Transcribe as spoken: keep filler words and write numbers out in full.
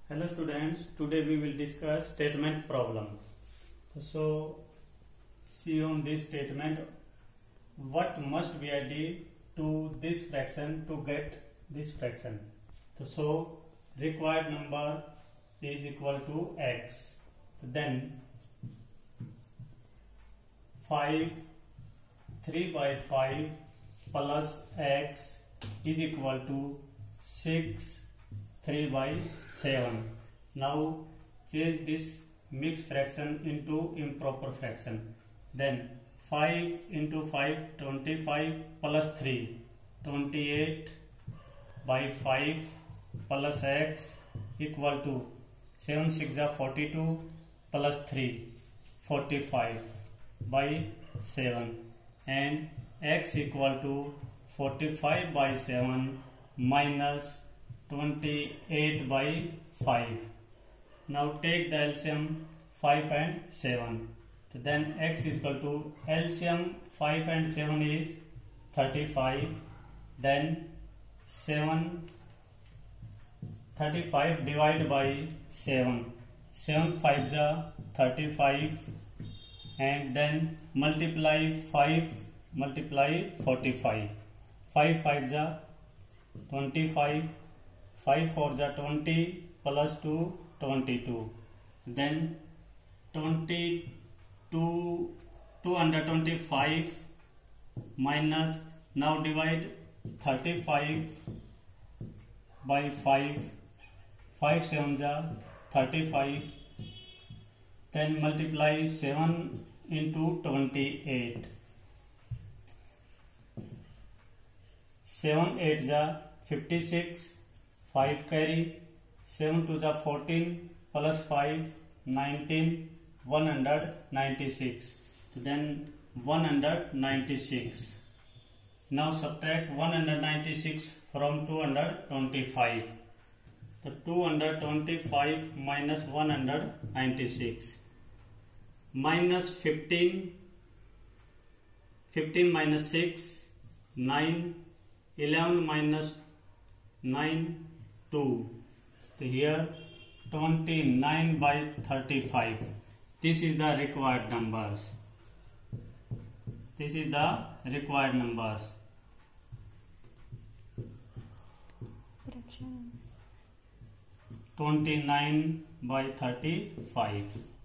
Hello students, today we will discuss statement problem. So see on this statement, what must be added to this fraction to get this fraction. So required number is equal to x. Then five, three by five plus x is equal to six, three by seven. Now change this mixed fraction into improper fraction. Then five into five, twenty-five plus three, twenty-eight by five plus x equal to seven six are forty-two plus three, forty-five by seven, and x equal to forty-five by seven minus twenty-eight by five. Now take the L C M five and seven. So then x is equal to L C M five and seven is thirty-five. Then seven, thirty-five divided by seven. seven fives are thirty-five, and then multiply five, multiply forty-five. five fives are twenty-five. five fours are twenty plus two, twenty-two. Then twenty-two, two hundred twenty-five minus, now divide thirty-five by five. five sevens are thirty-five. Then multiply seven into twenty-eight. seven eights are fifty-six. five carry, seven to the fourteen plus five, nineteen, one hundred ninety-six. So then one hundred ninety-six. Now subtract one hundred ninety-six from two hundred twenty-five. So two hundred twenty-five minus one hundred ninety-six. Minus fifteen, fifteen minus six, nine, eleven minus nine, two. So here twenty-nine by thirty-five. This is the required numbers. This is the required numbers. twenty-nine by thirty-five.